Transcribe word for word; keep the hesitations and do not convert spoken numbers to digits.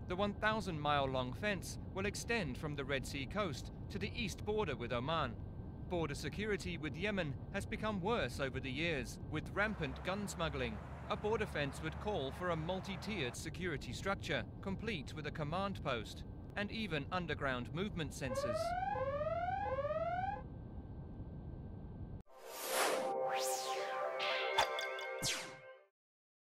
The one thousand mile long fence will extend from the Red Sea coast to the east border with Oman. Border security with Yemen has become worse over the years, with rampant gun smuggling. A border fence would call for a multi-tiered security structure, complete with a command post, and even underground movement sensors.